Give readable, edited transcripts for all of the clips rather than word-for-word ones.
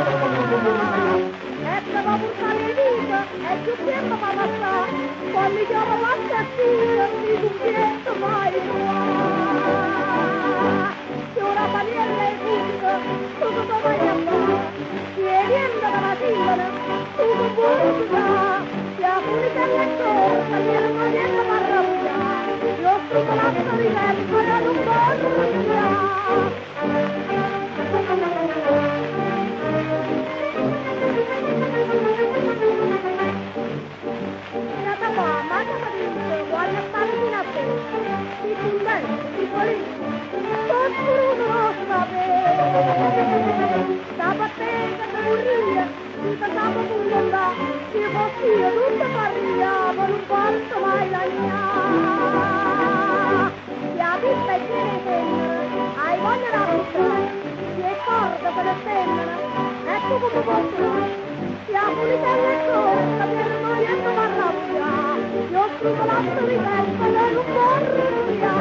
ma buttare il dito, è più tempo per passare, quando mi chiamo l'assassino, mi cumpietto mai tua. Se una paniera è giusto, tu cosa vai a fare? Chiedendo dalla singola, tu non vuoi usare, ti apri per le corsa, mi ero dietro a arrabbiare, io sto l'altro di me, ma non voglio usare. Ecco come posso, siamo lì per le cose, sappiamo dietro a arrabbiare, io scrivo l'atto di tempo e non vorrei via.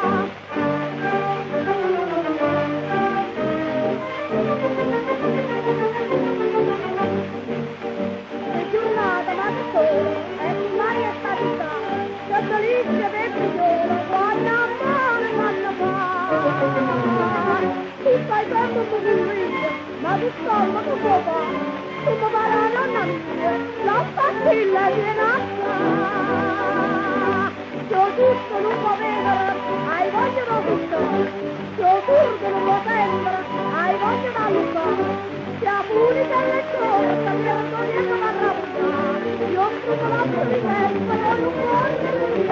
Le giornate ma che sole, e il mare è stata, sotto l'izia del figliolo, quando amore vanno fa. Tu stai per un ma tu stai, ma tu puoi fare, tu mi fai la nonna mia, la pastilla viene a fare. Io tutto non può vedere, hai voglia da buttare, io tutto non può sentire, hai voglia da buttare. Siamo uniche alle cose, mi ero togliendo la rabbia, io sono la tua di tempo, non può